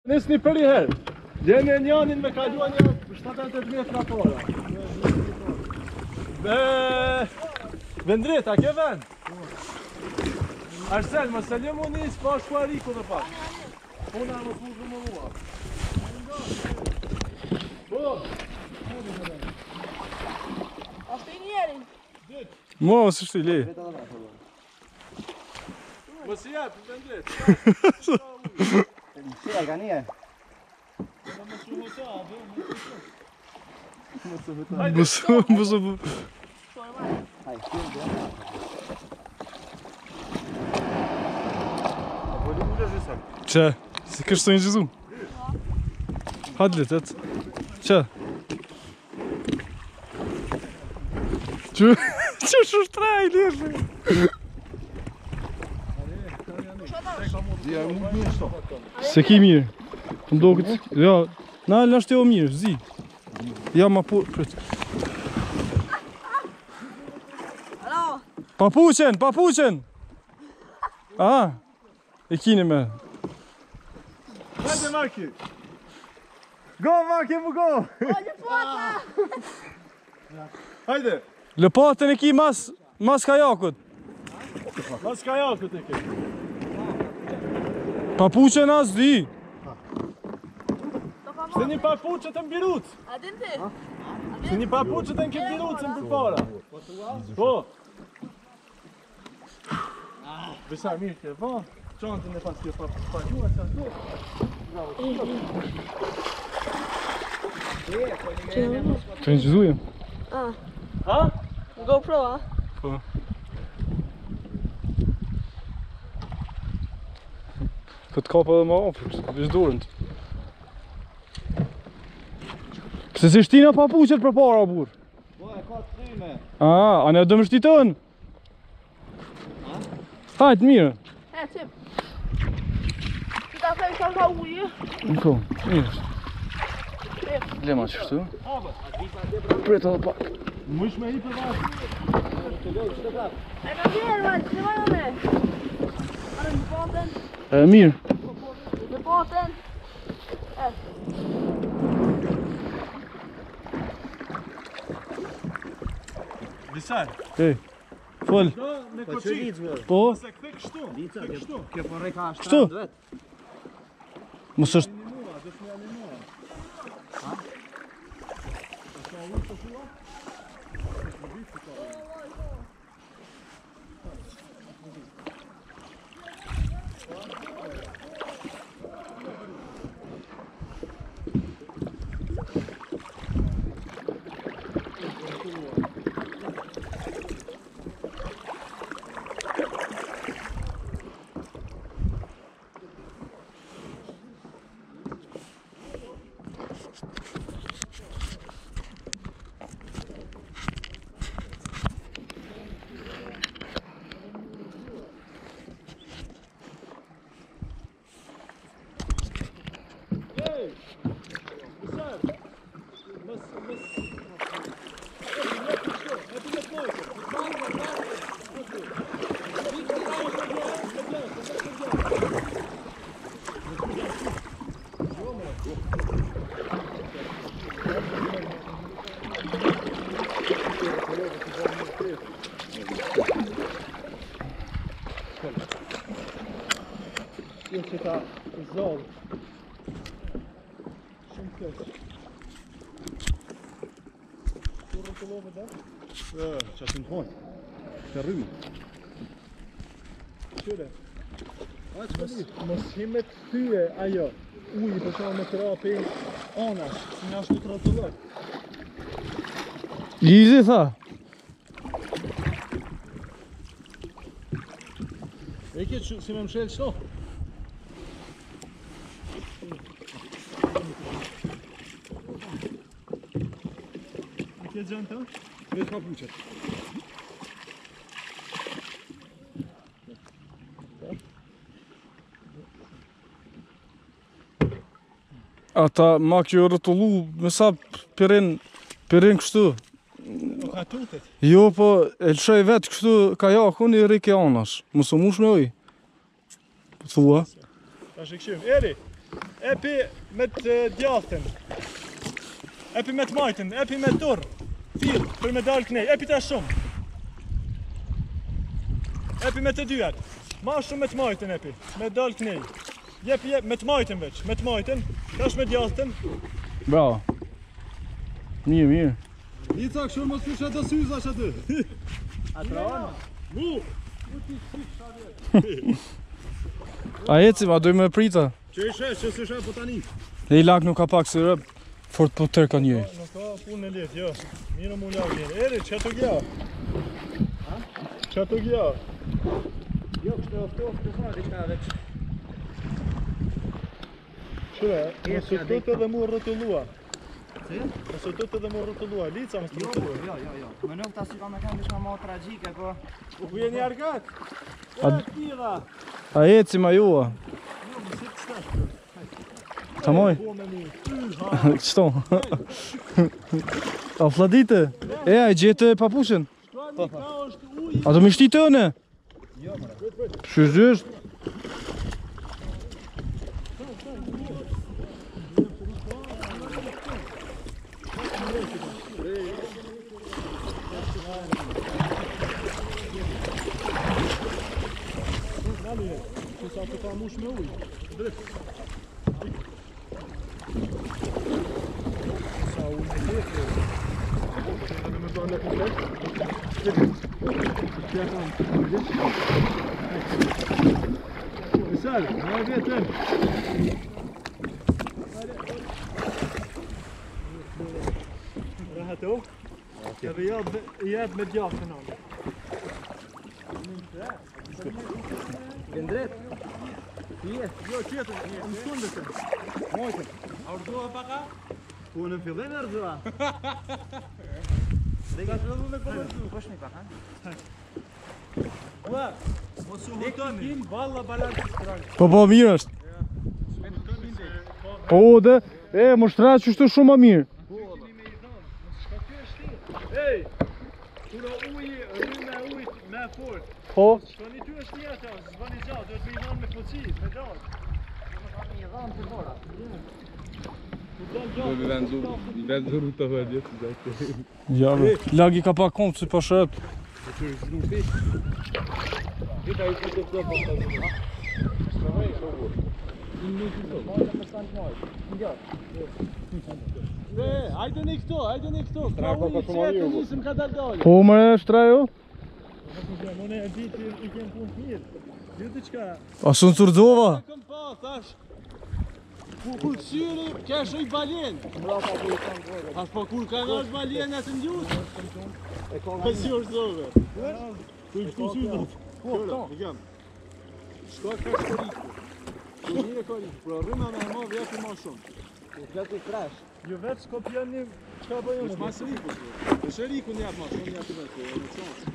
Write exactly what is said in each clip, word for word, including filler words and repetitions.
Nisni për i herë. Gjeni e njanin me kaluan një shtatëdhjetë metra para. Vendrita, ke vend? Arsel, më sëllë më njës, pa shkua riku dhe pak. Puna më të më më mua. Po! A shtë i njerin? Mo, së shtë i le. Më si jetë, vendrit. Si e ka një? Mësë, mësë, Që? Si kështë të një gjithu? Hajde letet. Që? Që? Që shushtrej, lirë? Se ki mirë. Të ndokët. Ja, na lashtë e o mirë, zi. Ja, ma po... Papuqen, papuqen! Aha, e kini me. Hajde Maki! Go Maki, mu go! Hajde pota! Hajde! Lëpatën e ki mas, mas kajakut. Mas kajakut e ke. Papuqen as di. Se një papuqet e mbiruc. A din ti? Se një papuqet e në këtë mbirucën për para. Po! Bisa mirë ke, po? Qantën e pas kjo pa gjua që ashtu. Të një gjithujem. Ah, Ha? GoPro, a? Po. Këtë kapa edhe ma ofër, këtë vishë dorën të. Pse si shtina papuqet për para, burë? Po, e ka të thyme. A, a ne dëmë shtitën? Hajtë, mirë. E, qip. Që ta thej sa ka ujë? Niko, mirë. Lema qështu. Preta dhe pak. Mush me hi për vazhë. E ka vjerë, vajtë, që ma jone? Arë në potën, E, mirë. në potën. E. Visar. Ej, fol. Do me koqit. Po, Se këthe kështu. Këthe kështu. Kjo po reka Kështu? shtatë vetë. mos është... Animua, dhe shme animua. Kjo që ka zollë. Shumë keq. Kur rëtëllove dhe? Që ashtë në thonë. Të rrymë. Qyre. Mos hime të thyje ajo. Uji për shumë me të rapi anash. Si një ashtu të rëtëllove. Lizi tha. E ke që si me më shelë qëto? E ke gjënë të? Me të kapuqet. Ata ma kjo rëtullu me sa pirin, pirin kështu. O ka tutet. Jo, po e lëshoj vetë kështu kajakun i rike anash. Mos u mush me oj. Po thua. Ta shë këshim. Eri, Epi me të djathën. Epi me të majtën, epi me dorë. Fill, për me dalë knej, epi ta shumë. Epi me të dyat. Ma shumë me të majtën epi, me dalë knej. Jepi jep, me të majtën veç, me të majtën. Tash me djathën. Bravo. Mirë, mirë. Lica këshur mos pusha të syza që aty. Atron. Mu! A ecim, a dojmë me prita? Që ishe, që së ishe po tani. Dhe i lak nuk ka pak se rëp. Fort po tërë ka njëri. Nuk ka punë në letë, jo. Mirë mu lakë njëri. Eri, që të gja? Që të gja? Jo, kështë ofte ofte sa dikta veç. Qëre, nësë të të dhe mu rëtullua. Si? Nësë të të dhe mu rëtullua. Lica më së Jo, rëtullua. jo, jo, jo. Më nuk ta si ka me kanë dishma ma tragjike, po... U ku jeni argat? A- E, tira! A ecim a jua? Jo, më si të stashtë. Ta moj? Po me mu. Yha! Kështu. A fladite? E, a e gjete papushin? Shkani ka është ujë. A do me shti të në? Jo, mëra. Shëzysht? Naluje, që sa të ka mush me ujë. Drift. Sa ujë me tjetë. Që në me do në komplet. Që kam. Misal, në vetën. Rahato. Edhe jabë me djafë në nëmë. Gëndret. Fije? Jo, tjetër, më shkundë të. Mojtën. A urdoha paka? Po në fillim e rëzoha. Dhe ka të me përërdu. Kosh një pak, ha? Ua, mos u hutoni. Valla balantë strangë. Po po mirë është. Po dhe, e, më shtra që shtu shumë më mirë. Ej, kura uji, rrime ujt me fort. Po, Shkoni ty është një ata, zvani gjatë, duhet me i dhanë me foci, me gjatë. Një dhanë të bora. Do mi vendu, vendu ruta vërdje të gjake. ja be. Lagi ka pak kompë si pa shërët. Vita i të të të të Ve, hajde një këto, hajde një këto. Ka ujë qetë, nisëm ka dardalje. Po më shtra jo? Mone e ditë i kemë punë të mirë. Ju të qka? A së në curdova? Këm pa, thash. Ku kur kësyri, kesh oj balen. Thash po kur ka nash balen e të njusë. E si është zove. Tu i shku sydat. Po, to. Shko ka shkoriku. Tu një e koriku. Pra rrëma me e ma vjetë ma shumë. Vetë i fresh. Ju vetë s'ko pjani, qka bëjë është mas riku. Është riku një atë ma shumë, një atë vetë. E në qansë.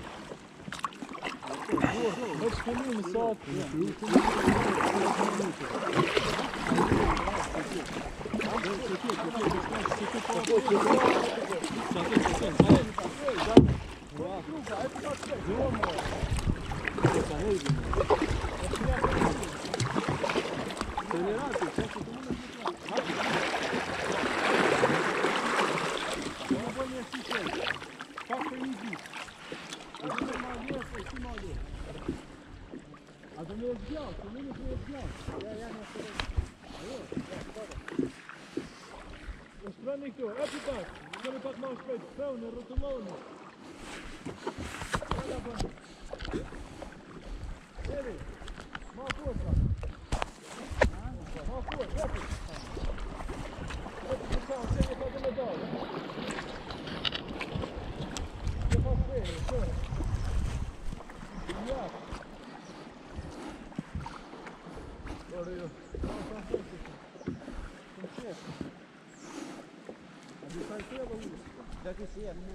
Me shkëllim në satë. Strani këtu, e për pak, kemi pak ma shpejt, pëvnë, rëtullonë. Eri, ma posa. Ma posa, epi. Epi për sa, se një ka të me dalë. Se pa shpejt, se. Ja. Ore jo. Vetë i si e.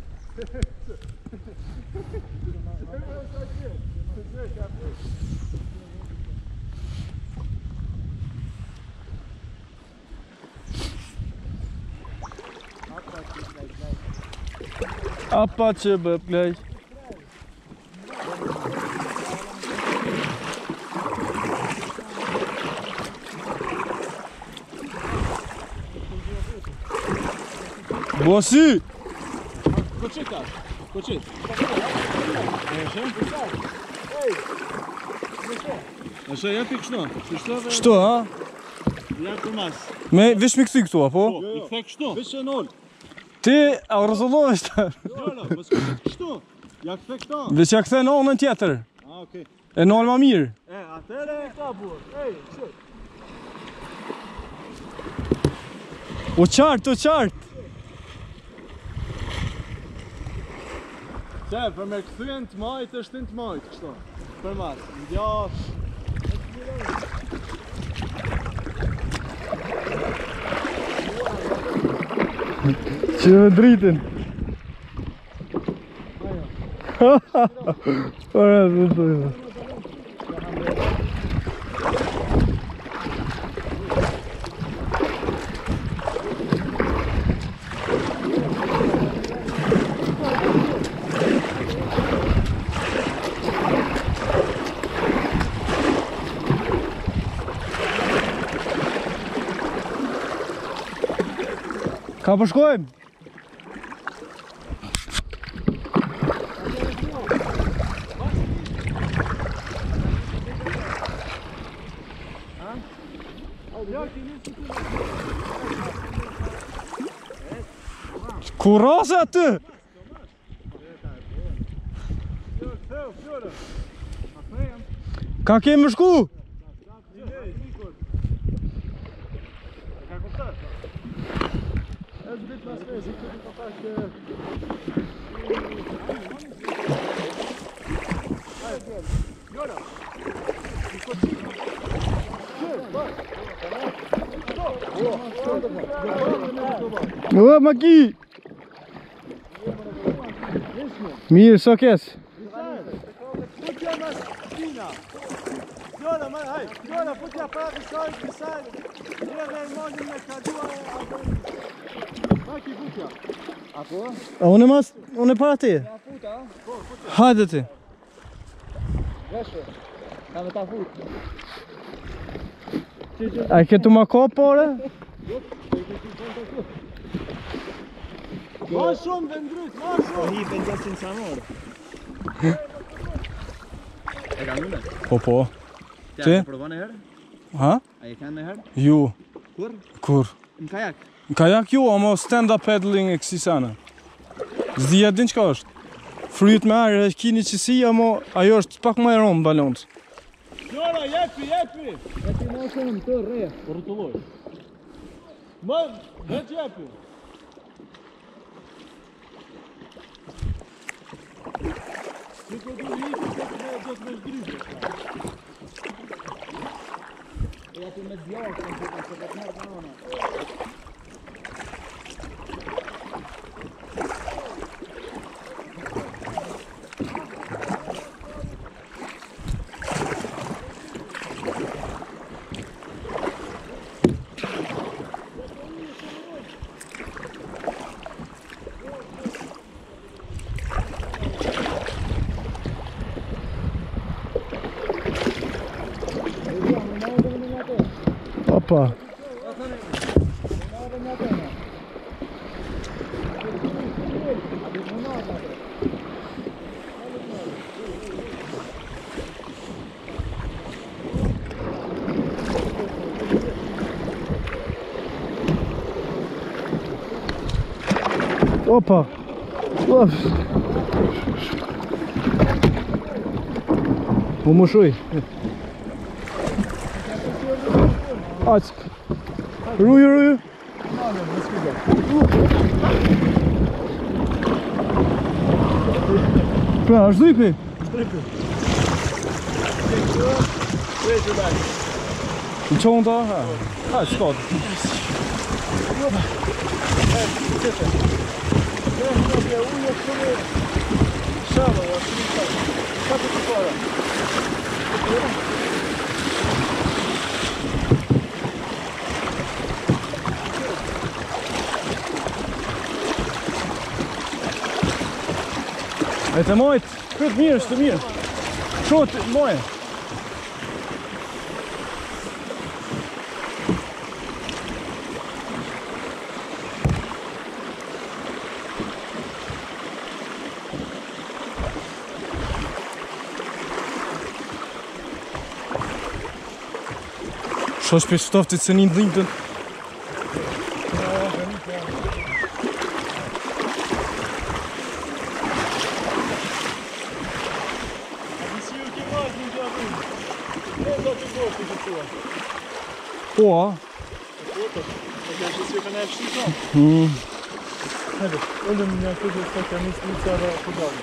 Apa që bë plej. Bosi! Po qit tash? Po qit? Nëse jepi kështu, kështu dhe... Kështu, ha? Jep të mas. Me, vish me këthy këtu, apo? Po, i kthe kështu. Vishë nol. Ti, a rëzullohesh të? Jola, mos kështu kështu. Ja kthe këto. Vish ja kthe në onën tjetër. Ah, okay. E nol ma mirë. E, atëre ka burr. Ej, kështu. O qartë, o qartë. Se, për me këthyen të majt është në të majt, kështu. Për mas. Ndjash. Që me dritin. Ora, të të të. Ka përshkojmë? Ku rase aty? Ka kemë shku? Ua, maki! Mirë, so kes? Putja mas kina. Jola, ma, haj. Jola, putja pra visaj, visaj. Jere e monin me kadua e apo. Maki putja. Apo? A unë e mas, unë e para ti? Ja futa. Hajde ti. Veshë. Ka me ta fut. A i këtu ma ko, pore? Ma shumë vendryt, ma shumë. Hi për gjasin sa morë. E ka nune? Po, po. Ti? Ti? A provon e herë? Ha? A e kanë me herë? Ju. Kur? Kur? Në kajak. Në kajak ju, ama stand-up paddling e kësi sana. Zdi e din qka është. Fryt me arë, e kini qësi, ama ajo është pak më e romë balonës. Jola, jepi, jepi. E ti më shumë të rre. Rëtulloj. Ma, vet jepi. Ti ko du një të të me gjithë me shgryzë. E ati me djarë, të në të të të mërë të nëna. Opa. Opa. Uff. Umushuj. Aç. Ruju, ruju. Pra, është dhujpi? Në qonë ta? Ha, ha, s'ka. E të mojt, këtë mirë, është të mirë. Këtë, mojë. So shpesh ftoftit se një ndhimtën. Po, a? Mm. Hajde, ullëm një këtë të ka një slica dhe përdavë.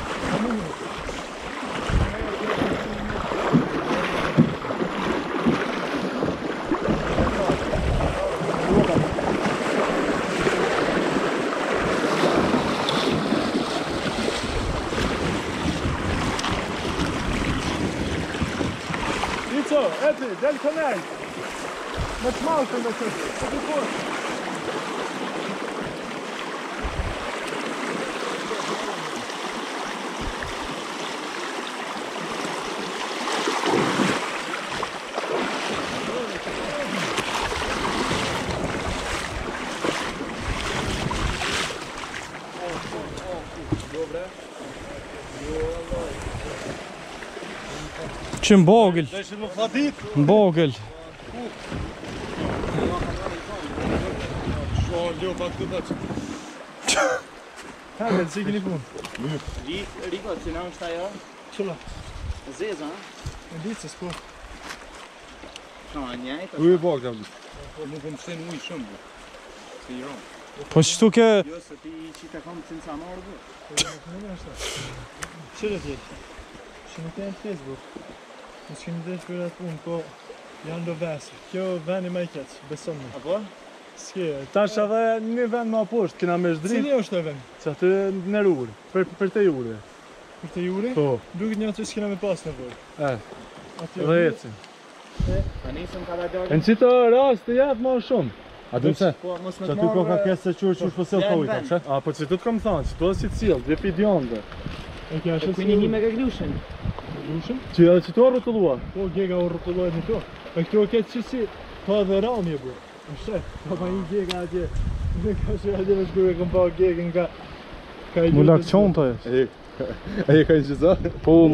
Lico, eti, del kanal! Më të malë të në këtë, të të kohë. Që mbogël, Deshin më fladit. mbogël. Shoh leo pa këtë daç. Hajde, si keni punë. Riko, që na është ajo? Qëlla, Zeza, ha? e ditë se s'po. Ka njajt, Uj bog jam. Po nuk më shen ujë shumë. Se i rom. Po qëtu ke... jo se ti që të kam të në sa marrë dhe. Qëre tjetë? Që nuk janë Facebook. Në s'kemi dhe që për atë punë, po janë do vesë. Kjo veni ma i keqë, beson me. Apo? S'ke, Tash edhe një vend më poshtë, kena me shdrit. cili është e vend? Që aty në rurë, për, për te jure. Për të juri? Po, Duket një aty s'kena me pas nevojë. e, Aty dhe ecim. Pa nisëm ka da dojnë. Në qito rast të jap më shumë. A du pse? Po, mos me Që të aty ko ka marrë... kesë se qurë qurë shpësel Vend, kojta, vend. që? A, po që tu të kom thonë, që tu është si cilë, dhe pidionde. E kja E është kujni një me gaglushin. Lushëm? Që edhe që tu a rrotullua. Po, gega u rrotullohet në to. E këto e ketë që si, ka dhe ramje, bu. Është, ka pa një gega atje. Në ka që atje me shkruve këm pa gegën ka... Ka i Mu lak qonta e. E, e ka një qëza? Po,